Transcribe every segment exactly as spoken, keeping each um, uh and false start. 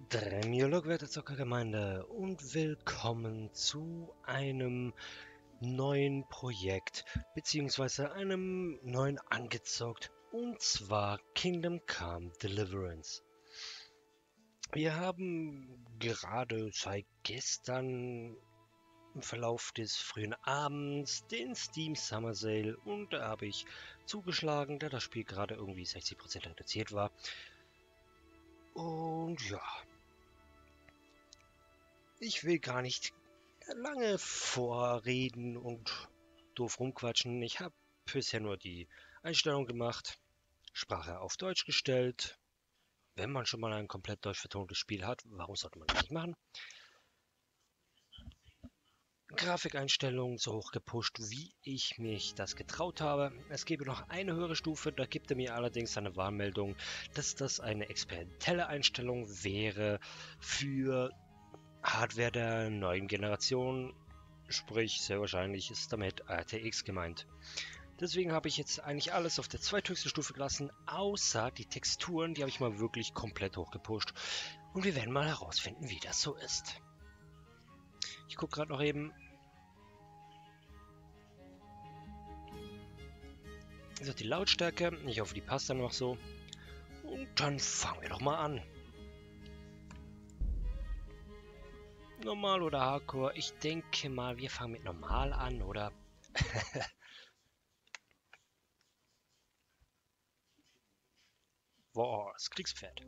Dremio, werte Zockergemeinde, und willkommen zu einem neuen Projekt, beziehungsweise einem neuen Angezockt, und zwar Kingdom Come Deliverance. Wir haben gerade seit gestern im Verlauf des frühen Abends den Steam Summer Sale, und da habe ich zugeschlagen, da das Spiel gerade irgendwie sechzig Prozent reduziert war. Und ja, ich will gar nicht lange vorreden und doof rumquatschen. Ich habe bisher nur die Einstellung gemacht, Sprache auf Deutsch gestellt. Wenn man schon mal ein komplett deutsch vertontes Spiel hat, warum sollte man das nicht machen? Grafikeinstellungen so hoch gepusht, wie ich mich das getraut habe. Es gäbe noch eine höhere Stufe, da gibt er mir allerdings eine Warnmeldung, dass das eine experimentelle Einstellung wäre für Hardware der neuen Generation, sprich sehr wahrscheinlich ist damit R T X gemeint. Deswegen habe ich jetzt eigentlich alles auf der zweithöchsten Stufe gelassen, außer die Texturen, die habe ich mal wirklich komplett hochgepusht. Und wir werden mal herausfinden, wie das so ist. Ich gucke gerade noch eben. So, die Lautstärke, ich hoffe, die passt dann noch so. Und dann fangen wir doch mal an. Normal oder Hardcore? Ich denke mal, wir fangen mit Normal an, oder? Boah, das Kriegspferd.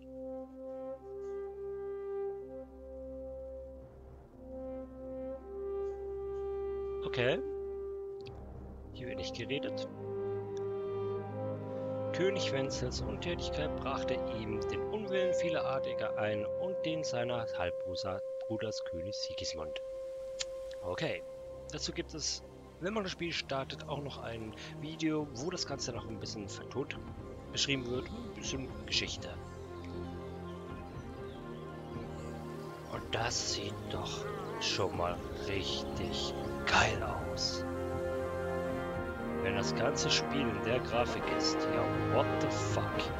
Okay. Hier wird nicht geredet. König Wenzels Untätigkeit brachte ihm den Unwillen vieler Adliger ein und den seiner Halbbruders König Sigismund. Okay. Dazu gibt es, wenn man das Spiel startet, auch noch ein Video, wo das Ganze noch ein bisschen vertont beschrieben wird. Ein bisschen Geschichte. Und das sieht doch schon mal richtig geil aus. Wenn das ganze Spiel in der Grafik ist, ja, what the fuck?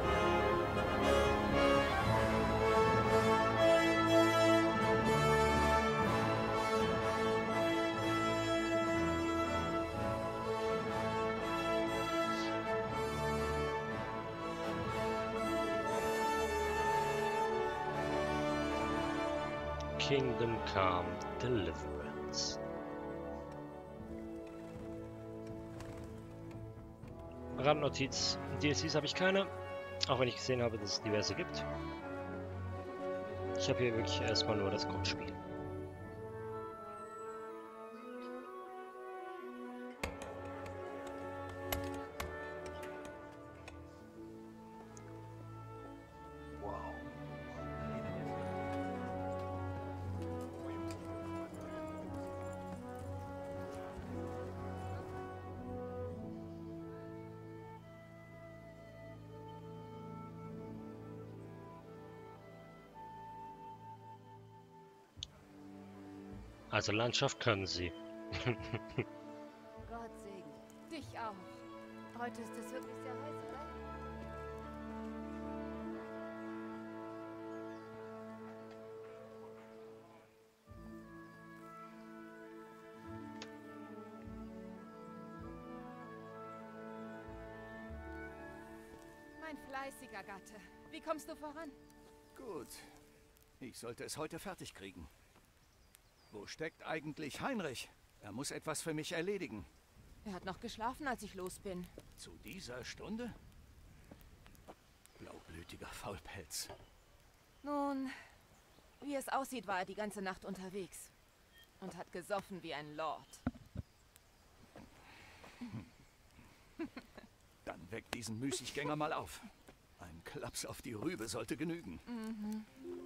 Kingdom Come Deliverance. Randnotiz, D L Cs habe ich keine, auch wenn ich gesehen habe, dass es diverse gibt. Ich habe hier wirklich erstmal nur das Grundspiel. Wow. Also Landschaft können sie. Gott segne dich auch. Heute ist es wirklich sehr heiß, oder? Mein fleißiger Gatte. Wie kommst du voran? Gut. Ich sollte es heute fertig kriegen. Wo steckt eigentlich Heinrich? Er muss etwas für mich erledigen. Er hat noch geschlafen, als ich los bin. Zu dieser Stunde? Blaublütiger Faulpelz. Nun, wie es aussieht, war er die ganze Nacht unterwegs. Und hat gesoffen wie ein Lord. Dann weck diesen Müßiggänger mal auf. Ein Klaps auf die Rübe sollte genügen. Mhm.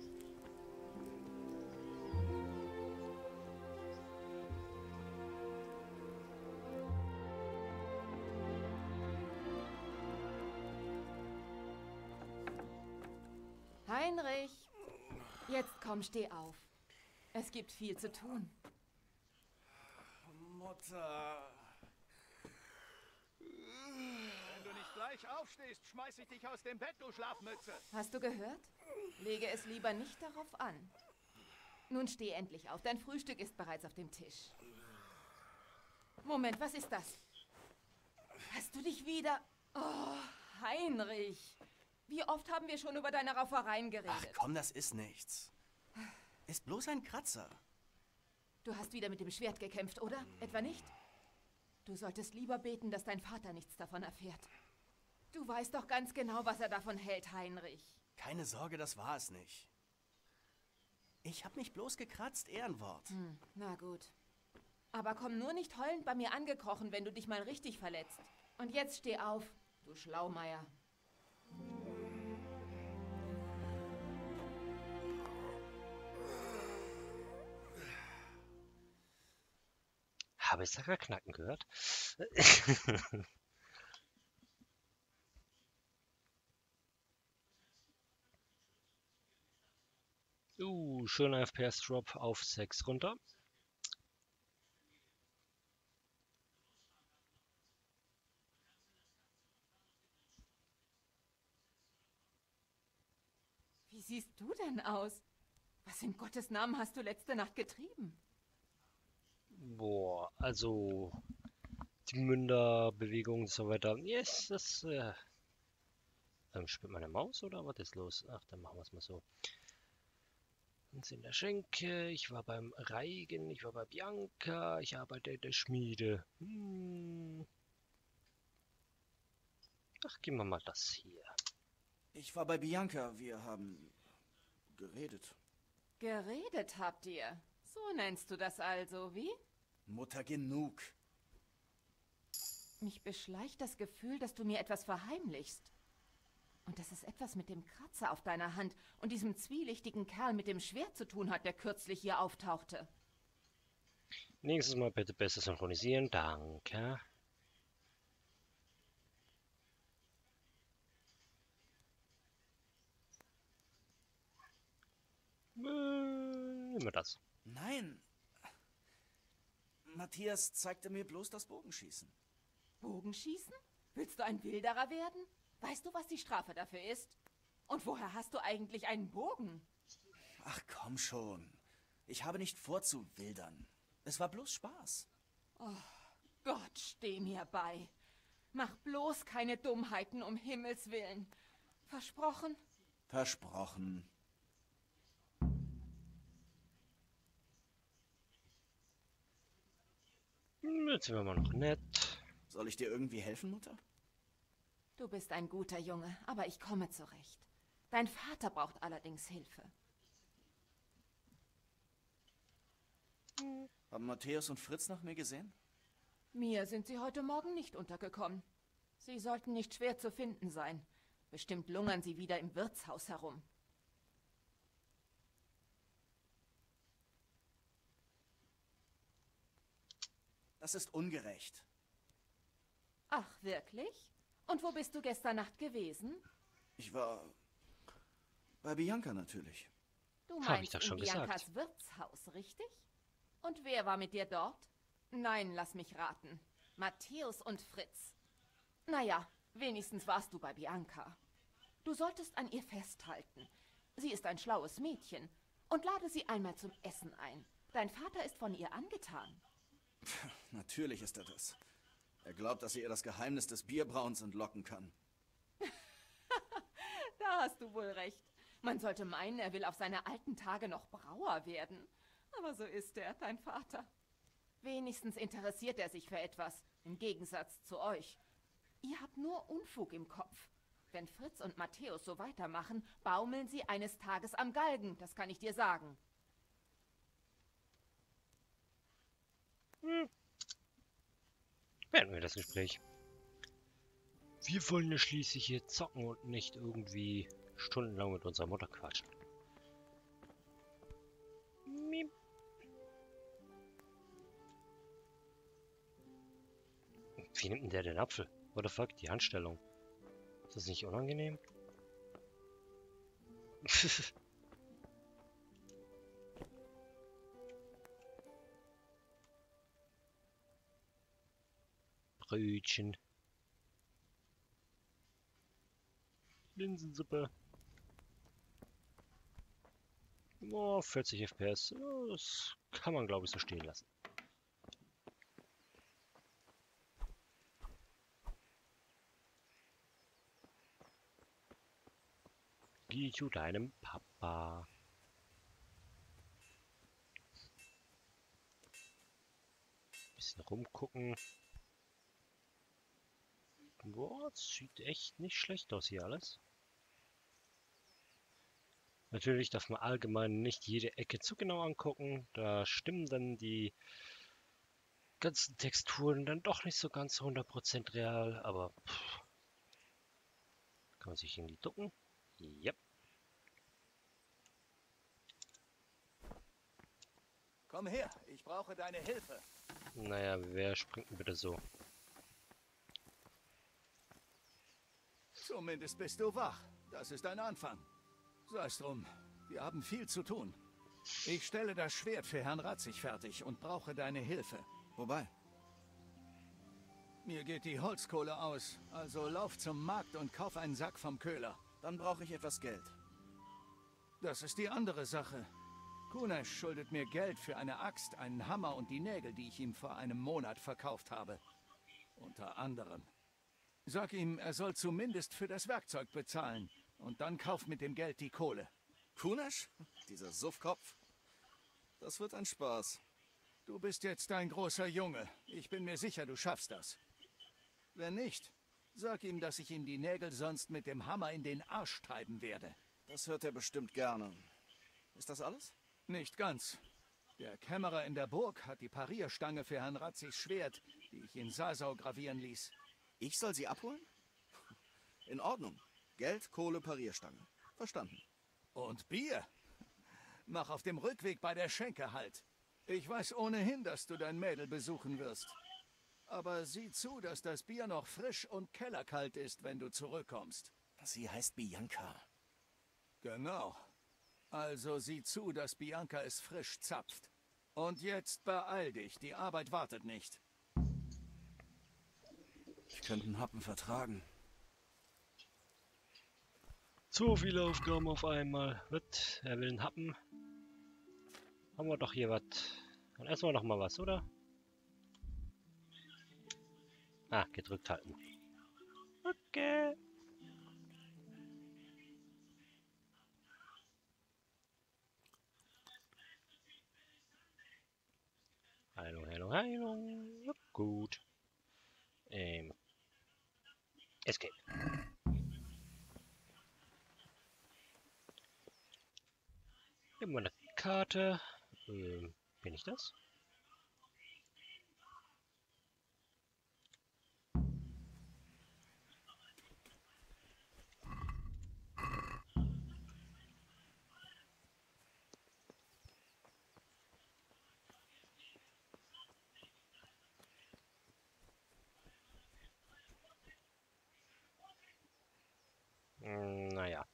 Heinrich! Jetzt komm, steh auf. Es gibt viel zu tun. Mutter. Wenn du nicht gleich aufstehst, schmeiß ich dich aus dem Bett, du Schlafmütze. Hast du gehört? Lege es lieber nicht darauf an. Nun steh endlich auf. Dein Frühstück ist bereits auf dem Tisch. Moment, was ist das? Hast du dich wieder... Oh, Heinrich. Wie oft haben wir schon über deine Raufereien geredet? Ach komm, das ist nichts. Ist bloß ein Kratzer. Du hast wieder mit dem Schwert gekämpft, oder? Etwa nicht? Du solltest lieber beten, dass dein Vater nichts davon erfährt. Du weißt doch ganz genau, was er davon hält, Heinrich. Keine Sorge, das war es nicht. Ich hab mich bloß gekratzt, Ehrenwort. Hm, na gut. Aber komm nur nicht heulend bei mir angekrochen, wenn du dich mal richtig verletzt. Und jetzt steh auf, du Schlaumeier. Habe ich Sacher knacken gehört? uh, schöner F P S-Drop auf sechs runter. Wie siehst du denn aus? Was in Gottes Namen hast du letzte Nacht getrieben? Boah, also die Münderbewegung und so weiter. Yes, das äh, ähm, spielt meine Maus oder was ist los? Ach, dann machen wir es mal so. Uns in der Schenke, ich war beim Reigen, ich war bei Bianca, ich arbeite in der Schmiede. Hm. Ach, gehen wir mal das hier. Ich war bei Bianca, wir haben geredet. Geredet habt ihr? So nennst du das also, wie? Mutter, genug. Mich beschleicht das Gefühl, dass du mir etwas verheimlichst. Und dass es etwas mit dem Kratzer auf deiner Hand und diesem zwielichtigen Kerl mit dem Schwert zu tun hat, der kürzlich hier auftauchte. Nächstes Mal bitte besser synchronisieren, danke. Äh, immer das. Nein. Matthias zeigte mir bloß das Bogenschießen. Bogenschießen? Willst du ein Wilderer werden? Weißt du, was die Strafe dafür ist? Und woher hast du eigentlich einen Bogen? Ach komm schon. Ich habe nicht vor zu wildern. Es war bloß Spaß. Oh, Gott, steh mir bei. Mach bloß keine Dummheiten, um Himmels Willen. Versprochen? Versprochen. Jetzt sind wir mal noch nett. Soll ich dir irgendwie helfen, Mutter? Du bist ein guter Junge, aber ich komme zurecht. Dein Vater braucht allerdings Hilfe. Haben Matthäus und Fritz nach mir gesehen? Mir sind sie heute Morgen nicht untergekommen. Sie sollten nicht schwer zu finden sein. Bestimmt lungern sie wieder im Wirtshaus herum. Das ist ungerecht. Ach, wirklich? Und wo bist du gestern Nacht gewesen? Ich war bei Bianca natürlich. Du Hab ich meinst doch schon in Biancas gesagt. Wirtshaus, richtig? Und wer war mit dir dort? Nein, lass mich raten. Matthäus und Fritz. Naja, wenigstens warst du bei Bianca. Du solltest an ihr festhalten. Sie ist ein schlaues Mädchen. Und lade sie einmal zum Essen ein. Dein Vater ist von ihr angetan. Natürlich ist er das. Er glaubt, dass er ihr das Geheimnis des Bierbrauens entlocken kann. Da hast du wohl recht. Man sollte meinen, er will auf seine alten Tage noch Brauer werden. Aber so ist er, dein Vater. Wenigstens interessiert er sich für etwas, im Gegensatz zu euch. Ihr habt nur Unfug im Kopf. Wenn Fritz und Matthäus so weitermachen, baumeln sie eines Tages am Galgen, das kann ich dir sagen. Hm. Beenden wir das Gespräch. Wir wollen ja schließlich hier zocken und nicht irgendwie stundenlang mit unserer Mutter quatschen. Miep. Wie nimmt denn der den Apfel? What the fuck, die Handstellung. Ist das nicht unangenehm? Brötchen. Linsensuppe. Oh, vierzig F P S. Oh, das kann man, glaube ich, so stehen lassen. Geh zu deinem Papa. Bisschen rumgucken. Boah, sieht echt nicht schlecht aus hier alles. Natürlich darf man allgemein nicht jede Ecke zu genau angucken. Da stimmen dann die ganzen Texturen dann doch nicht so ganz hundert Prozent real, aber pff, kann man sich irgendwie ducken. Ja. Komm her, ich brauche deine Hilfe. Naja, wer springt denn bitte so? Zumindest bist du wach. Das ist ein Anfang. Sei es drum, wir haben viel zu tun. Ich stelle das Schwert für Herrn Ratzig fertig und brauche deine Hilfe. Wobei? Mir geht die Holzkohle aus, also lauf zum Markt und kauf einen Sack vom Köhler. Dann brauche ich etwas Geld. Das ist die andere Sache. Kunesh schuldet mir Geld für eine Axt, einen Hammer und die Nägel, die ich ihm vor einem Monat verkauft habe. Unter anderem. Sag ihm, er soll zumindest für das Werkzeug bezahlen. Und dann kauf mit dem Geld die Kohle. Kunesh? Dieser Suffkopf? Das wird ein Spaß. Du bist jetzt ein großer Junge. Ich bin mir sicher, du schaffst das. Wenn nicht, sag ihm, dass ich ihm die Nägel sonst mit dem Hammer in den Arsch treiben werde. Das hört er bestimmt gerne. Ist das alles? Nicht ganz. Der Kämmerer in der Burg hat die Parierstange für Herrn Ratzigs Schwert, die ich in Sasau gravieren ließ. Ich soll sie abholen? In Ordnung. Geld, Kohle, Parierstange. Verstanden. Und Bier? Mach auf dem Rückweg bei der Schenke halt. Ich weiß ohnehin, dass du dein Mädel besuchen wirst. Aber sieh zu, dass das Bier noch frisch und kellerkalt ist, wenn du zurückkommst. Sie heißt Bianca. Genau. Also sieh zu, dass Bianca es frisch zapft. Und jetzt beeil dich, die Arbeit wartet nicht. Ich könnte einen Happen vertragen. Zu viele Aufgaben auf einmal. Wird, er will einen Happen. Haben wir doch hier was. Dann essen wir doch mal was, oder? Ah, gedrückt halten. Okay. Heilung, Heilung, Heilung. Ja, gut. Ähm. Escape. Immer eine Karte. Ähm, bin ich das? Hm, naja.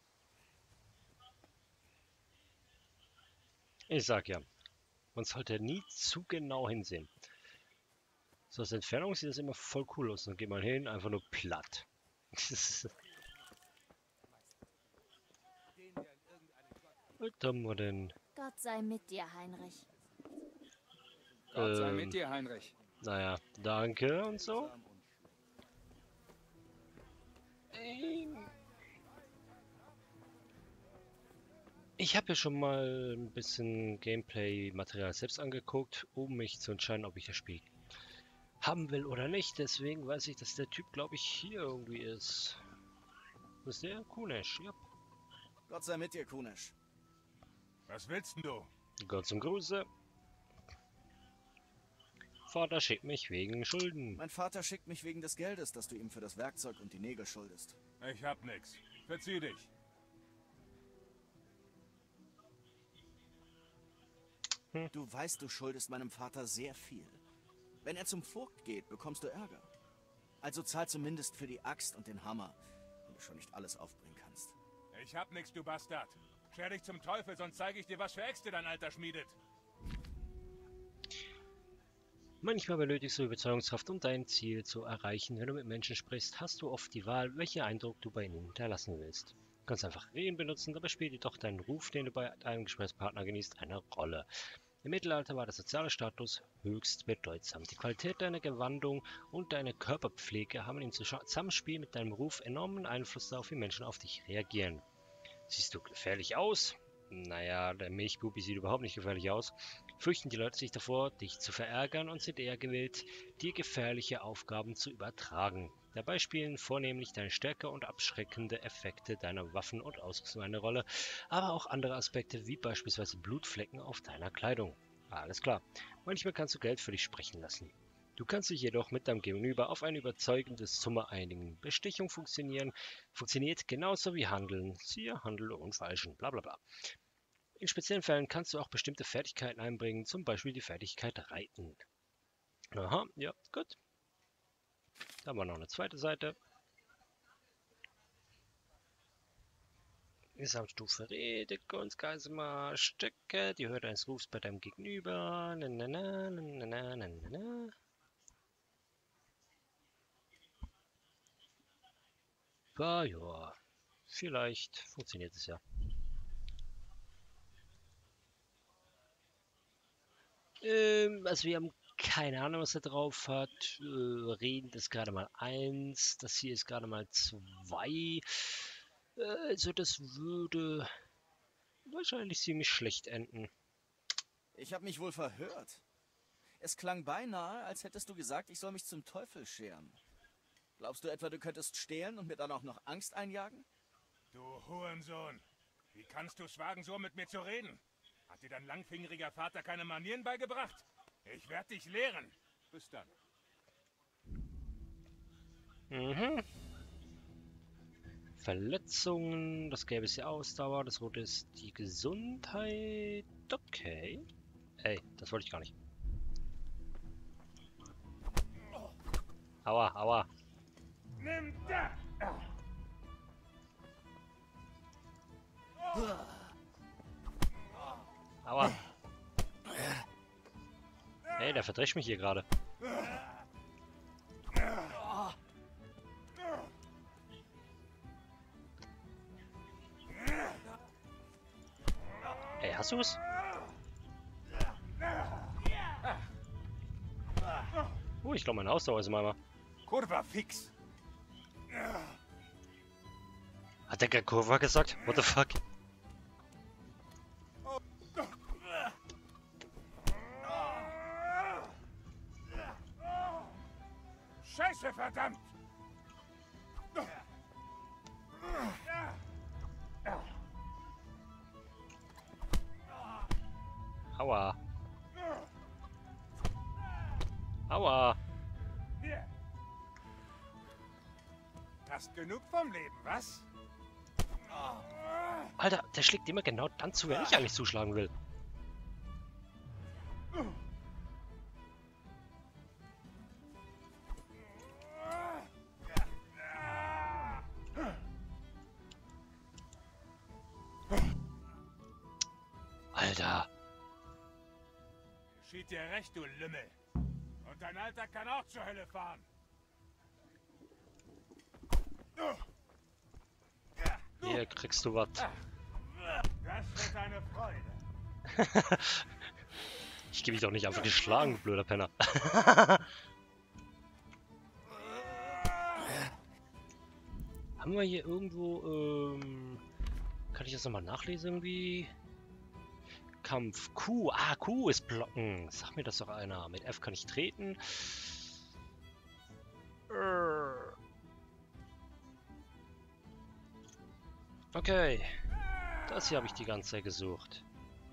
Ich sag ja, man sollte nie zu genau hinsehen. So aus der Entfernung sieht das immer voll cool aus. Dann geht man hin, einfach nur platt. Was haben wir denn? Gott sei mit dir, Heinrich. Gott sei Ähm, mit dir, Heinrich. Naja, danke und so. Ähm, Ich habe ja schon mal ein bisschen Gameplay-Material selbst angeguckt, um mich zu entscheiden, ob ich das Spiel haben will oder nicht. Deswegen weiß ich, dass der Typ, glaube ich, hier irgendwie ist. Das ist der Kunesh, ja. Gott sei mit dir, Kunesh. Was willst denn du? Gott zum Gruße. Vater schickt mich wegen Schulden. Mein Vater schickt mich wegen des Geldes, das du ihm für das Werkzeug und die Nägel schuldest. Ich hab nix. Verzieh dich. Du weißt, du schuldest meinem Vater sehr viel. Wenn er zum Vogt geht, bekommst du Ärger. Also zahl zumindest für die Axt und den Hammer, wenn du schon nicht alles aufbringen kannst. Ich hab nix, du Bastard. Scher dich zum Teufel, sonst zeige ich dir, was für Äxte dein Alter schmiedet. Manchmal benötigst du Überzeugungskraft, um dein Ziel zu erreichen. Wenn du mit Menschen sprichst, hast du oft die Wahl, welchen Eindruck du bei ihnen hinterlassen willst. Du kannst einfach Reden benutzen, dabei spielt jedoch dein Ruf, den du bei deinem Gesprächspartner genießt, eine Rolle. Im Mittelalter war der soziale Status höchst bedeutsam. Die Qualität deiner Gewandung und deine Körperpflege haben im Zusammenspiel mit deinem Ruf enormen Einfluss darauf, wie Menschen auf dich reagieren. Siehst du gefährlich aus? Naja, der Milchbubi sieht überhaupt nicht gefährlich aus. Fürchten die Leute sich davor, dich zu verärgern und sind eher gewillt, dir gefährliche Aufgaben zu übertragen. Dabei spielen vornehmlich deine Stärke und abschreckende Effekte deiner Waffen und Ausrüstung eine Rolle, aber auch andere Aspekte wie beispielsweise Blutflecken auf deiner Kleidung. Alles klar, manchmal kannst du Geld für dich sprechen lassen. Du kannst dich jedoch mit deinem Gegenüber auf eine überzeugende Summe einigen. Bestechung funktionieren, funktioniert genauso wie Handeln. Siehe Handel und Falschen, bla bla bla. In speziellen Fällen kannst du auch bestimmte Fertigkeiten einbringen, zum Beispiel die Fertigkeit Reiten. Aha, ja, gut. Da haben wir noch eine zweite Seite. Gesamtstufe Rede, Kunst, Geismar, Stücke, die Höhe deines Rufs bei deinem Gegenüber. Na, na, na, na, na, na, na, na. Ja, ja, vielleicht funktioniert es ja. Ähm, also wir haben keine Ahnung, was er drauf hat. Äh, Reden ist gerade mal eins. Das hier ist gerade mal zwei. Äh, also das würde wahrscheinlich ziemlich schlecht enden. Ich habe mich wohl verhört. Es klang beinahe, als hättest du gesagt, ich soll mich zum Teufel scheren. Glaubst du etwa, du könntest stehlen und mir dann auch noch Angst einjagen? Du Hurensohn. Wie kannst du es wagen, so mit mir zu reden? Hat dir dein langfingeriger Vater keine Manieren beigebracht? Ich werde dich lehren. Bis dann. Mhm. Verletzungen, das gelbe ist die Ausdauer, das rote ist die Gesundheit. Okay. Ey, das wollte ich gar nicht. Aua, aua. Nimm da! Aua. Hey, der verdrescht mich hier gerade. Ey, hast du es? Oh, ich glaube, meine Ausdauer ist im Eimer. Kurva fix. Hat der gerade Kurva gesagt? What the fuck? Scheiße, verdammt! Aua. Aua. Hier. Hast genug vom Leben, was? Alter, der schlägt immer genau dann zu, wenn ich eigentlich zuschlagen will. Alter. Geschieht dir recht, du Lümmel. Und dein Alter kann auch zur Hölle fahren. Hier kriegst du was. Das wird eine Freude. Ich gebe dich doch nicht einfach geschlagen, blöder Penner. Haben wir hier irgendwo, ähm... kann ich das nochmal nachlesen irgendwie? Kampf. Q. Ah, Q ist blocken. Sag mir das doch einer. Mit F kann ich treten. Okay. Das hier habe ich die ganze Zeit gesucht.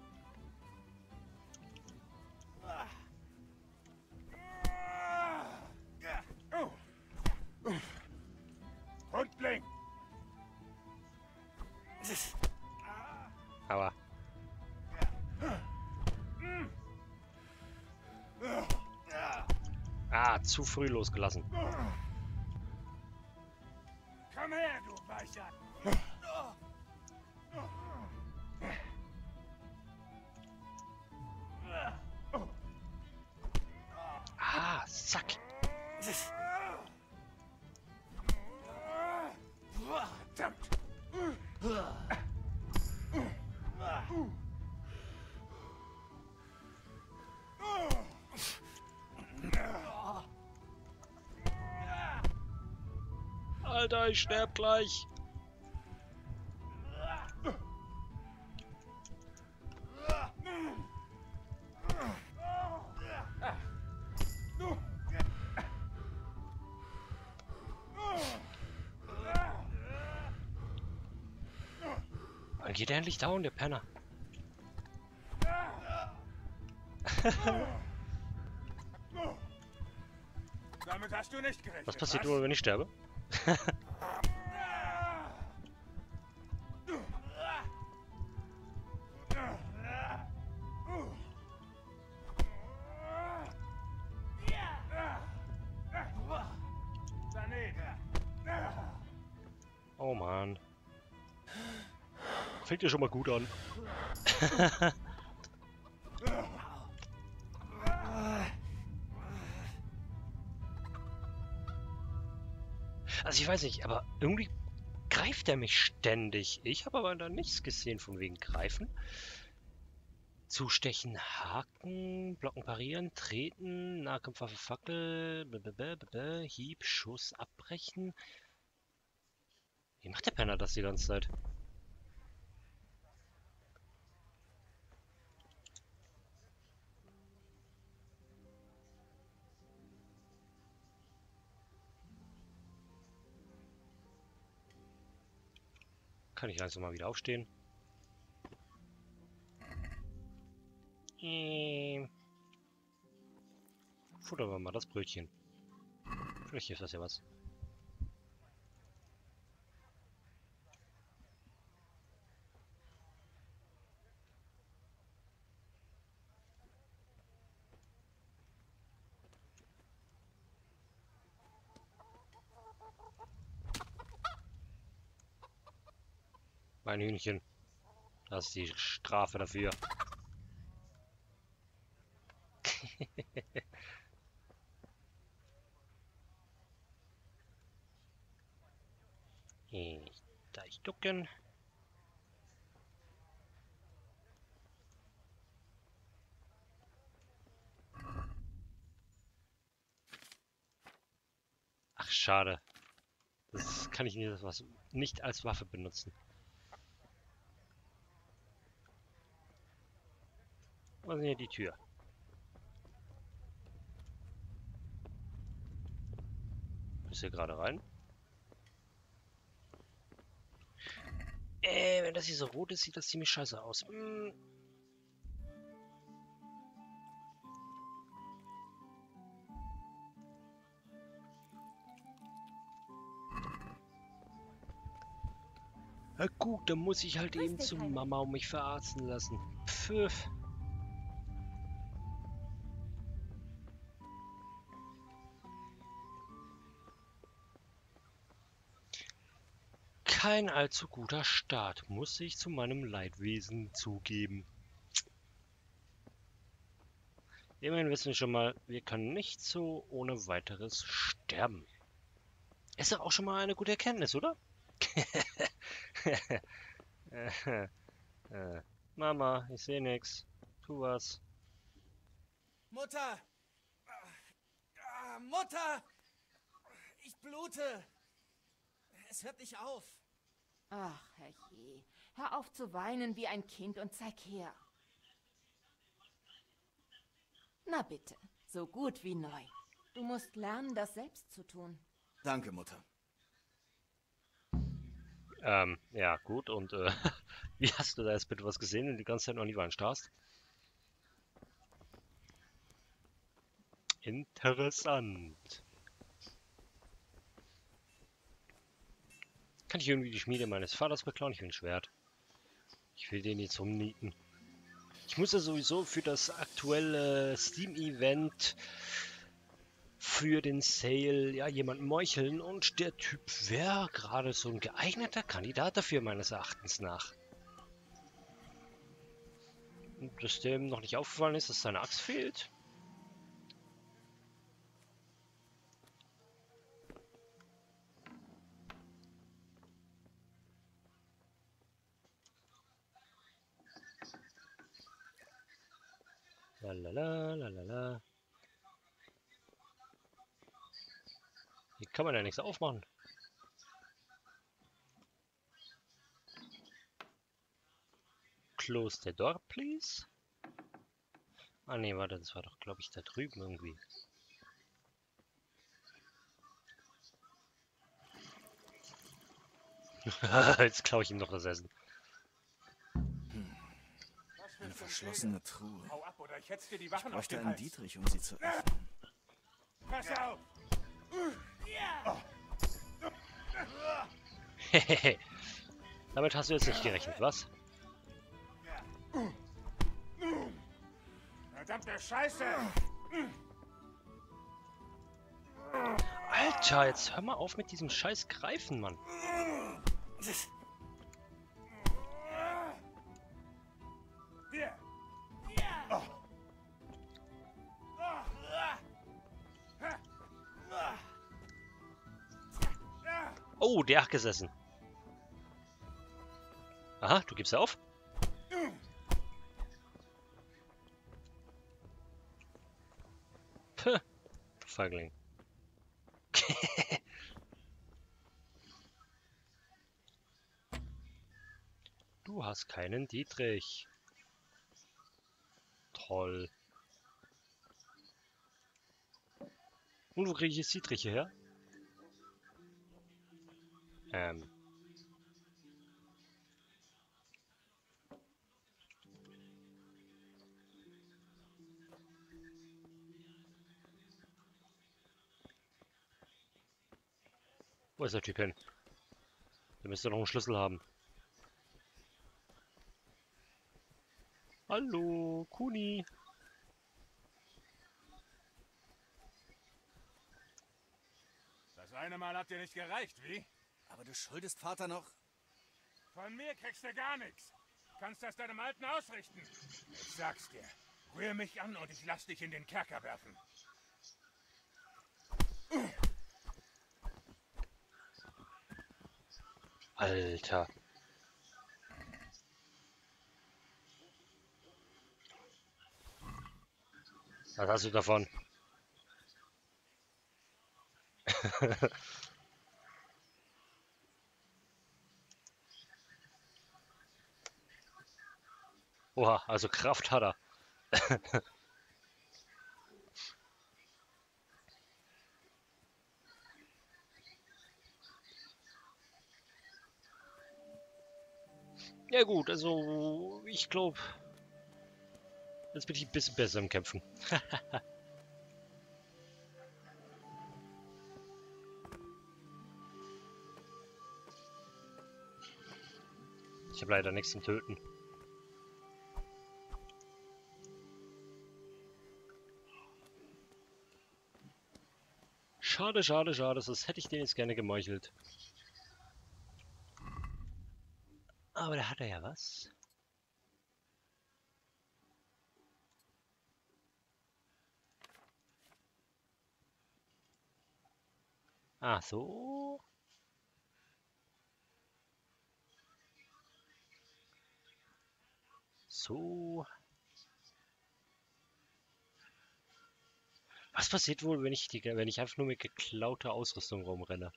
Hundling! Aber. Ah, zu früh losgelassen. Komm her, du Weicher! Zack. Verdammt! Alter, ich sterb gleich. Wann geht er endlich down, der Penner? Damit hast du nicht gerechnet. Was passiert nur, wenn ich sterbe? Oh Mann. Fängt ja schon mal gut an. Also ich weiß nicht, aber irgendwie greift er mich ständig. Ich habe aber da nichts gesehen von wegen Greifen. Zustechen, Haken, Blocken parieren, treten, Nahkampfwaffe, Fackel, b -b -b -b -b, Hieb, Schuss, abbrechen. Wie macht der Penner das die ganze Zeit? Kann ich langsam mal wieder aufstehen? Ähm. Futtern wir mal das Brötchen. Vielleicht ist das ja was. Mein Hühnchen. Das ist die Strafe dafür. Ich, da ich ducken. Ach, schade. Das kann ich nicht, was, nicht als Waffe benutzen. Was ist hier die Tür? Ist hier gerade rein? Äh, wenn das hier so rot ist, sieht das ziemlich scheiße aus. Hm. Na gut, dann muss ich halt eben zu Mama und mich verarzten lassen. Pfiff. Kein allzu guter Start, muss ich zu meinem Leidwesen zugeben. Immerhin wissen wir schon mal, wir können nicht so ohne weiteres sterben. Ist doch auch schon mal eine gute Erkenntnis, oder? äh, Mama, ich sehe nix. Tu was. Mutter! Ah, Mutter! Ich blute! Es hört nicht auf. Ach, herrje. Hör auf zu weinen wie ein Kind und zeig her. Na bitte, so gut wie neu. Du musst lernen, das selbst zu tun. Danke, Mutter. Ähm, ja, gut. Und äh, wie hast du da jetzt bitte was gesehen, wenn du die ganze Zeit noch nie starrst? Interessant. Kann ich irgendwie die Schmiede meines Vaters beklauen? Ich will ein Schwert. Ich will den jetzt umnieten. Ich muss ja sowieso für das aktuelle Steam-Event für den Sale ja jemanden meucheln und der Typ wäre gerade so ein geeigneter Kandidat dafür, meines Erachtens nach. Und dass dem noch nicht aufgefallen ist, dass seine Axt fehlt. Lalala, lalala. Hier kann man ja nichts aufmachen. Close the door, please. Ah ne, warte, das war doch, glaube ich, da drüben irgendwie. Jetzt klaue ich ihm noch das Essen. Eine verschlossene Truhe. Hau ab, oder ich hetz dir die Ich Wachen auf bräuchte den einen Hals. Dietrich, um sie zu öffnen. Pass auf! Hehehe. Damit hast du jetzt nicht gerechnet, was? Verdammte Scheiße! Alter, jetzt hör mal auf mit diesem scheiß Greifen, Mann. Hier! Oh, der hat gesessen. Aha, du gibst ja auf? Puh, du Feigling. Du hast keinen Dietrich. Toll. Und wo kriege ich jetzt Dietriche her? Ähm. Wo ist der Typ hin? Der müsste noch einen Schlüssel haben. Hallo, Kuni. Das eine Mal hat dir nicht gereicht, wie? Aber du schuldest Vater noch... Von mir kriegst du gar nichts. Kannst das deinem Alten ausrichten. Ich sag's dir. Rühr mich an und ich lass dich in den Kerker werfen. Alter. Was hast du davon? Oha, also Kraft hat er. Ja gut, also ich glaube, jetzt bin ich ein bisschen besser im Kämpfen. Ich habe leider nichts zum Töten. Schade, schade, schade, das hätte ich den jetzt gerne gemeuchelt. Aber da hat er ja was. Ah, so. So. Was passiert wohl, wenn ich die, wenn ich einfach nur mit geklauter Ausrüstung rumrenne?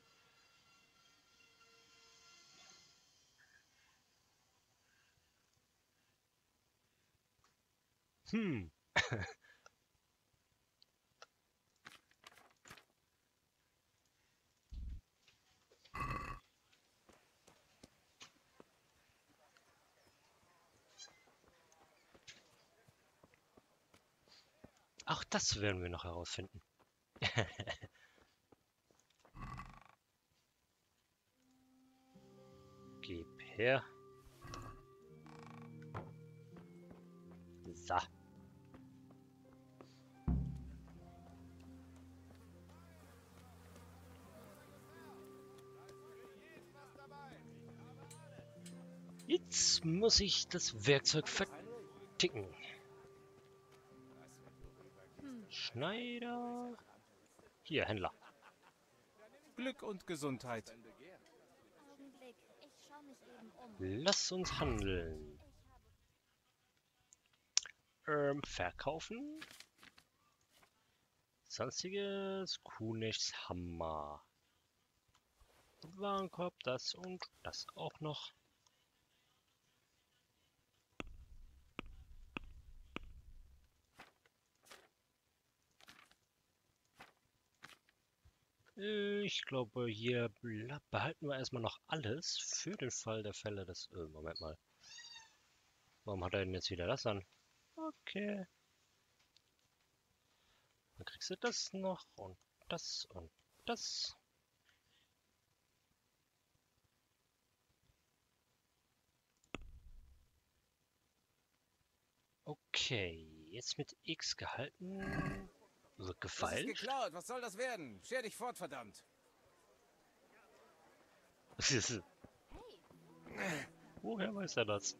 Hm. Auch das werden wir noch herausfinden. Gib her. So. Jetzt muss ich das Werkzeug verticken. Schneider. Hier, Händler. Glück und Gesundheit. Augenblick, ich schau mich eben um. Lass uns handeln. Ähm, verkaufen. Sonstiges. Kunigs Hammer. Warenkorb, das und das auch noch. Ich glaube, hier behalten wir erstmal noch alles für den Fall der Fälle des... Äh, Moment mal. Warum hat er denn jetzt wieder das an? Okay. Dann kriegst du das noch und das und das. Okay, jetzt mit X gehalten. Wird Das ist gefeilt. geklaut. Was soll das werden? Scher dich fort, verdammt. Woher weiß er das?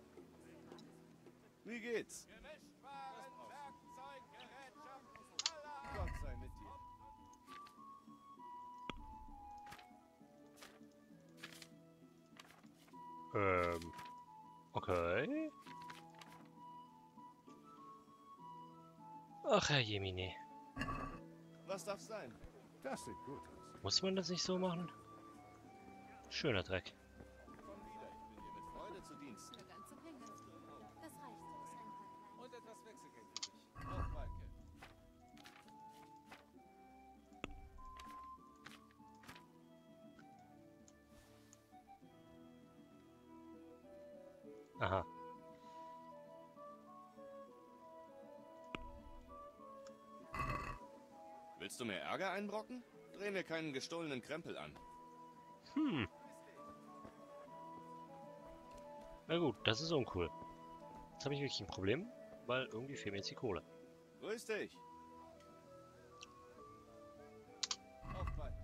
Wie geht's? Gott sei mit dir. Ähm. Okay. Ach, Herr Jemine. Was darf sein? Das sieht gut aus. Muss man das nicht so machen? Schöner Dreck. Komm wieder, ich bin dir mit Freude zu Diensten. Eine ganze Menge. Das reicht aus ein paar kleine. Und etwas Wechselgeld für dich. Auf Balke. Aha. Willst du mir Ärger einbrocken? Dreh mir keinen gestohlenen Krempel an. Hm. Na gut, das ist uncool. Jetzt habe ich wirklich ein Problem, weil irgendwie fehlt mir jetzt die Kohle. Grüß dich. Auf Balke.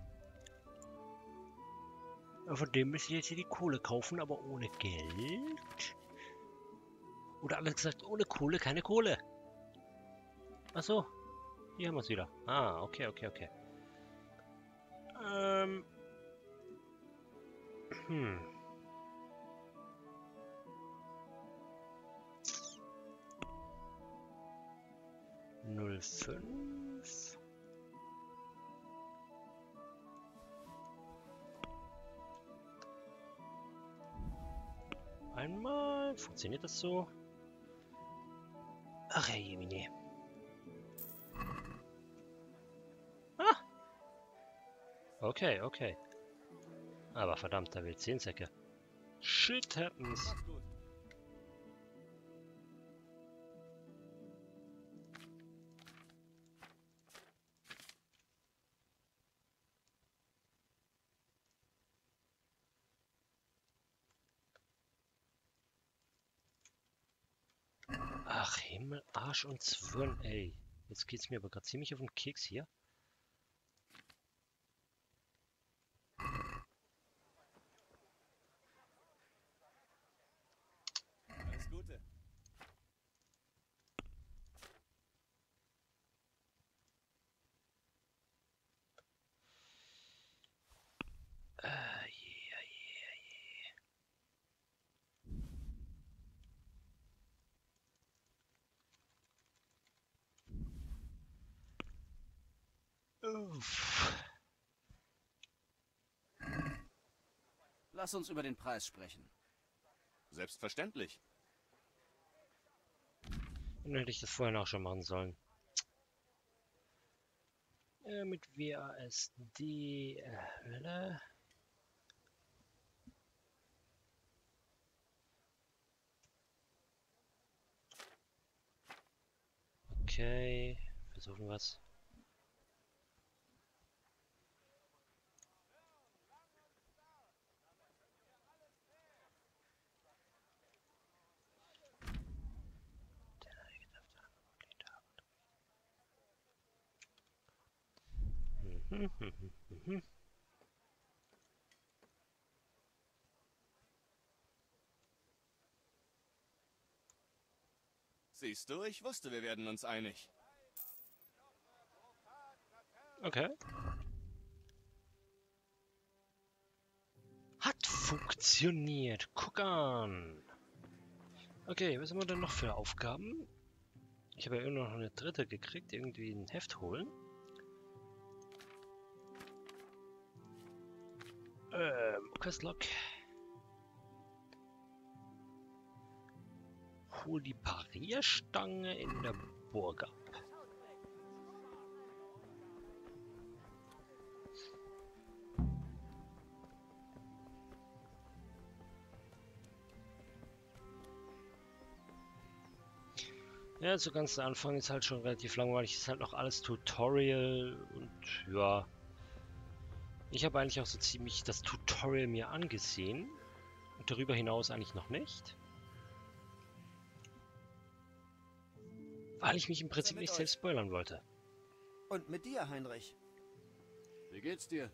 Von dem müsste ich jetzt hier die Kohle kaufen, aber ohne Geld. Oder anders gesagt, ohne Kohle keine Kohle. Ach so. Hier haben wir es wieder. Ah, okay, okay, okay. Ähm. Hm. null fünf. Einmal. Funktioniert das so? Ach, Herr Jemine. Ah! Okay, okay. Aber verdammt, da will zehn Säcke. Shit happens. Mach's gut. Ach, Himmel, Arsch und Zwirn, ey. Jetzt geht's mir aber gerade ziemlich auf den Keks hier. Alles Gute. Äh, je, je, je. Uff. Lass uns über den Preis sprechen. Selbstverständlich. Dann hätte ich das vorhin auch schon machen sollen. Äh, mit W A S D. Äh, okay, versuchen wir es. Mhm, mhm, mhm. Siehst du, ich wusste, wir werden uns einig. Okay. Hat funktioniert. Guck an. Okay, was haben wir denn noch für Aufgaben? Ich habe ja immer noch eine dritte gekriegt, irgendwie ein Heft holen. Ähm, Questlog. Hol die Parierstange in der Burg ab. Ja, so ganz der Anfang ist halt schon relativ langweilig. Ist halt noch alles Tutorial und ja. Ich habe eigentlich auch so ziemlich das Tutorial mir angesehen. Und darüber hinaus eigentlich noch nicht. Weil ich mich im Prinzip nicht selbst spoilern wollte. Und mit dir, Heinrich. Wie geht's dir?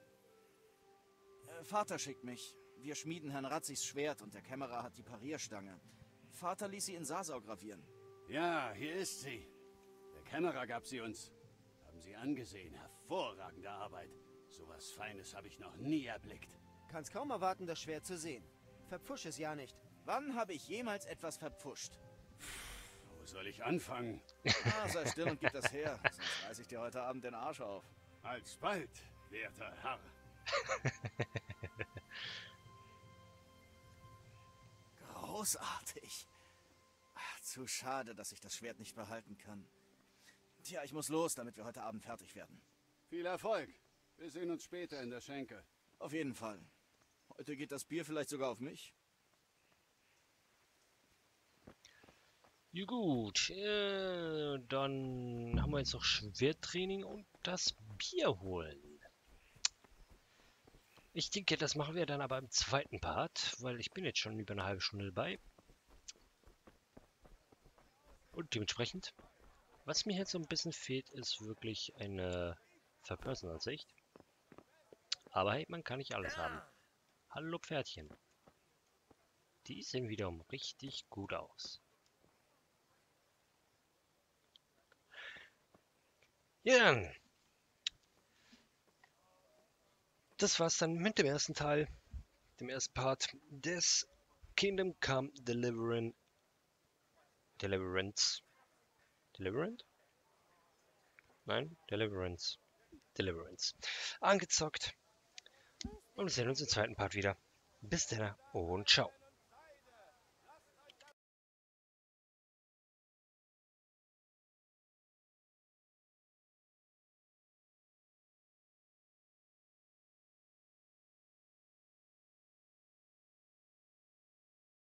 Äh, Vater schickt mich. Wir schmieden Herrn Ratzigs Schwert und der Kämmerer hat die Parierstange. Vater ließ sie in Sasau gravieren. Ja, hier ist sie. Der Kämmerer gab sie uns. Haben Sie angesehen. Hervorragende Arbeit. Sowas Feines habe ich noch nie erblickt. Kannst kaum erwarten, das Schwert zu sehen. Verpfusch es ja nicht. Wann habe ich jemals etwas verpfuscht? Wo soll ich anfangen? Ah, sei still und gib das her, sonst reiß ich dir heute Abend den Arsch auf. Alsbald, werter Herr. Großartig. Ach, zu schade, dass ich das Schwert nicht behalten kann. Tja, ich muss los, damit wir heute Abend fertig werden. Viel Erfolg. Wir sehen uns später in der Schenke. Auf jeden Fall. Heute geht das Bier vielleicht sogar auf mich. Ja gut, äh, dann haben wir jetzt noch Schwerttraining und das Bier holen. Ich denke, das machen wir dann aber im zweiten Part, weil ich bin jetzt schon über eine halbe Stunde dabei. Und dementsprechend, was mir jetzt so ein bisschen fehlt, ist wirklich eine Third-Person-Ansicht. Aber hey, man kann nicht alles haben. Hallo Pferdchen. Die sehen wiederum richtig gut aus. Ja, dann. Das war's dann mit dem ersten Teil, dem ersten Part des Kingdom Come Deliverance. Deliverance. Deliverance? Nein, Deliverance. Deliverance. Angezockt. Und wir sehen uns im zweiten Part wieder. Bis dann und ciao.